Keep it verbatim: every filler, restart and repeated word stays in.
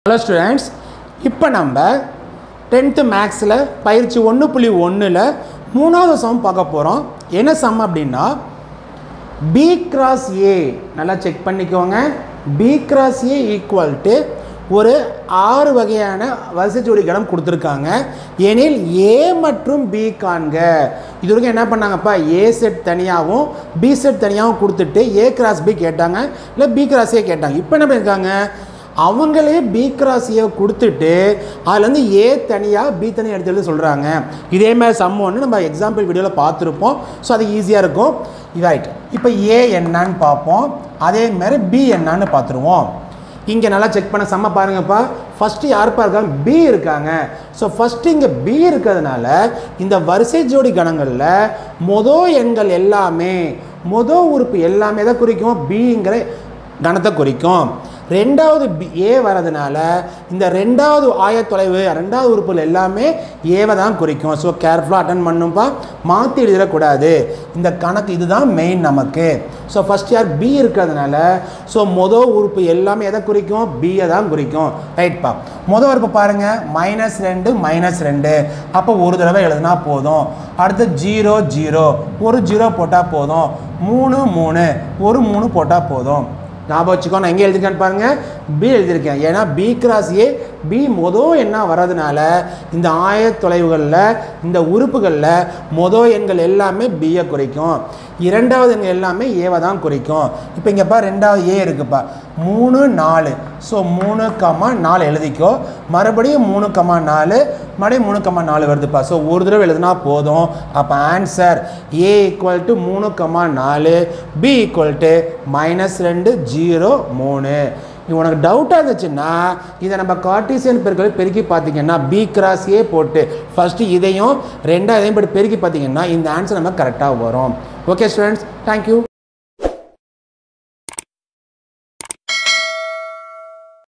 Hello students, இப்போ நம்ம tenth மேக்ஸில் பயிற்சி ஒன்று புள்ளி ஒன்றில் மூணாவது சம் பார்க்க போகிறோம். என்ன சம் அப்படின்னா B cross A நல்லா செக் பண்ணிக்கோங்க. B cross A equal to ஒரு ஆறு வகையான வரிசை ஜோடி கணம் கொடுத்துருக்காங்க. எனில் A மற்றும் B காண்க. இது வரைக்கும் என்ன பண்ணாங்கப்பா, A செட் தனியாகவும் B செட் தனியாகவும் கொடுத்துட்டு A cross B கேட்டாங்க, இல்லை B cross A கேட்டாங்க. இப்போ என்ன பண்ணியிருக்காங்க, அவங்களே B cross A கொடுத்துட்டு அதுலேருந்து A தனியாக B தனியாக எடுத்து எழுத சொல்கிறாங்க. இதே மாதிரி சம் ஒன்று நம்ம எக்ஸாம்பிள் வீடியோவில் பார்த்துருப்போம். ஸோ அது ஈஸியாக இருக்கும். ரைட், இப்போ A என்னன்னு பார்ப்போம், அதே மாதிரி B என்னன்னு பார்த்துருவோம். இங்கே நல்லா செக் பண்ண சம்ம பாருங்கப்பா. ஃபஸ்ட்டு யாருப்பா இருக்காங்க, B இருக்காங்க. ஸோ ஃபஸ்ட்டு இங்கே B இருக்கிறதுனால இந்த வரிசை ஜோடி கணங்களில் மொதல் எண்கள் எல்லாமே மொதல் உறுப்பு எல்லாமே தான் குறிக்கும், Bங்கிற கணத்தை குறிக்கும். ரெண்டாவது A வரதுனால இந்த ரெண்டாவது ஆயத்தொலைவு ரெண்டாவது உறுப்புகள் எல்லாமே ஏவை தான் குறிக்கும். ஸோ கேர்ஃபுல்லாக அட்டன் பண்ணும்பா, மாற்றி எழுதிடக்கூடாது. இந்த கணக்கு இதுதான் மெயின் நமக்கு. ஸோ ஃபஸ்ட் யார் B இருக்கிறதுனால ஸோ மொதல் உறுப்பு எல்லாமே எதை குறிக்கும், Bயை தான் குறிக்கும். ரைட்ப்பா, மொதல் உறுப்பு பாருங்கள், மைனஸ் ரெண்டு மைனஸ் ரெண்டு, அப்போ ஒரு தடவை எழுதுனா போதும். அடுத்து ஜீரோ ஜீரோ, ஒரு ஜீரோ போட்டால் போதும். மூணு மூணு, ஒரு மூணு போட்டால் போதும். ஞாபகம் வச்சுக்கோ, நான் எங்கே எழுதிருக்கேன்னு பாருங்கள், B எழுதியிருக்கேன். ஏன்னா B cross A B மொதல் என்ன வர்றதுனால இந்த ஆயத்தொலைவுகளில் இந்த உறுப்புகளில் மொதல் எண்கள் எல்லாமே Bயை குறிக்கும், இரண்டாவது எண்கள் எல்லாமே ஏவை தான் குறிக்கும். இப்போ இங்கேப்பா ரெண்டாவது A இருக்குப்பா, மூணு நாலு. ஸோ மூணு கம்மா நாலு எழுதிக்கோ, மறுபடியும் மூணு கம்மா நாலு, மறுபடியும் மூணு கம்மா நாலு வருதுப்பா. ஸோ ஒரு தடவை எழுதுனா போதும். அப்போ ஆன்சர் A ஈக்குவல் டு மூணு கம்மா நாலு, B ஈக்குவல் டு மைனஸ் ரெண்டு ஜீரோ மூணு. உனக்கு டவுட்டாக இருந்துச்சுன்னா இதை நம்ம கார்ட்டீசியன் பெருக்கலை பெருக்கி பார்த்தீங்கன்னா B cross A போட்டு ஃபஸ்ட்டு இதையும் ரெண்டாவதையும் போட்டு பெருக்கி பார்த்தீங்கன்னா இந்த ஆன்சர் நம்ம கரெக்டாக வரும். Okay students, thank you.